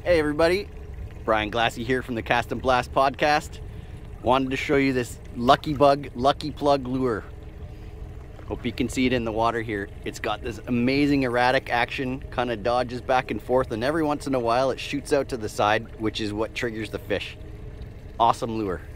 Hey everybody, Brian Glassy here from the Cast and Blast podcast. Wanted to show you this lucky bug, lucky plug lure. Hope you can see it in the water here. It's got this amazing erratic action, kind of dodges back and forth, and every once in a while it shoots out to the side, which is what triggers the fish. Awesome lure.